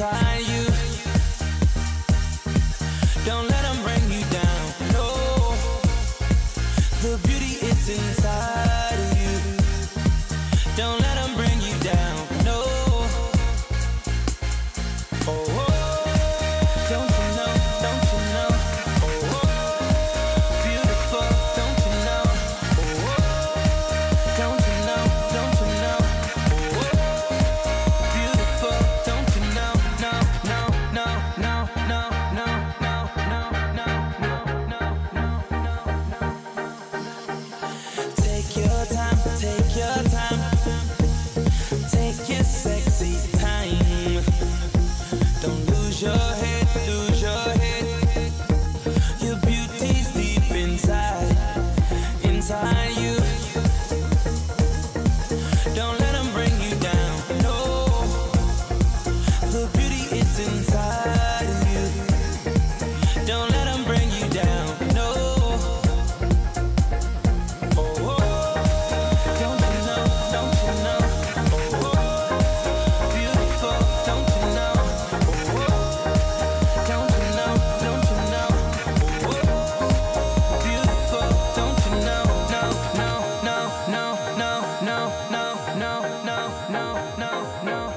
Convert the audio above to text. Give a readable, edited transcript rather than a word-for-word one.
inside you. Don't let them bring you down, no. The beauty is inside of you. Don't let them bring you down, no. Oh, oh. Don't you know, don't you know? Oh, oh. Beautiful, don't you know? Oh, oh. Don't you know, don't you know? Oh, oh. Beautiful, don't you know? No, no, no, no, no, no, no, no, no, no, no, no, no, no. Take your time, take your time. Take your sexy time. Don't lose your head, lose your head. Your beauty's deep inside, inside you. Don't let them bring you down, no. The beauty is inside of you. Don't let them bring you down, no. Oh, oh. Don't you know, don't you know? Oh, oh. Beautiful, don't you know? Oh, oh. Don't you know, don't you know? Oh, oh. Beautiful, don't you know? No, no, no, no, no, no, no, no, no, no, no, no.